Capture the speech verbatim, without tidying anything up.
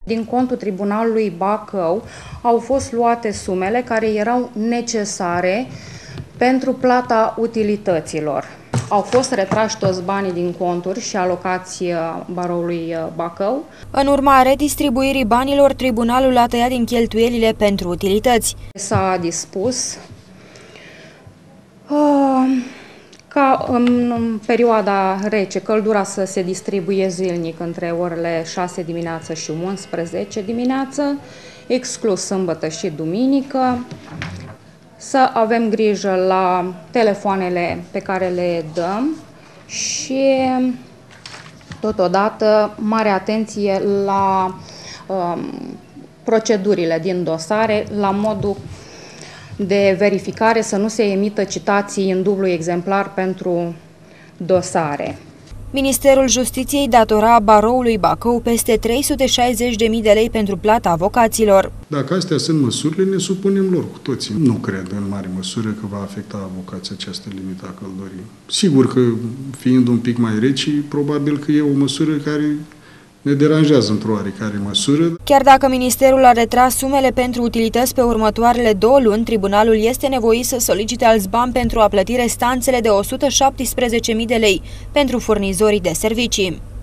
Din contul Tribunalului Bacău au fost luate sumele care erau necesare pentru plata utilităților. Au fost retrași toți banii din conturi și alocați Baroului Bacău. În urma redistribuirii banilor, tribunalul a tăiat din cheltuielile pentru utilități. S-a dispus uh, ca în perioada rece căldura să se distribuie zilnic între orele șase dimineață și unsprezece dimineață, exclus sâmbătă și duminică, să avem grijă la telefoanele pe care le dăm și totodată mare atenție la um, procedurile din dosare, la modul de verificare, să nu se emită citații în dublu exemplar pentru dosare. Ministerul Justiției datora Baroului Bacău peste trei sute șaizeci de mii de lei pentru plata avocaților. Dacă astea sunt măsurile, ne supunem lor cu toții. Nu cred în mare măsură că va afecta avocația această limită a căldării. Sigur că, fiind un pic mai reci, probabil că e o măsură care ne deranjează într-o oarecare măsură. Chiar dacă Ministerul a retras sumele pentru utilități pe următoarele două luni, tribunalul este nevoit să solicite alți bani pentru a plăti restanțele de o sută șaptesprezece mii de lei pentru furnizorii de servicii.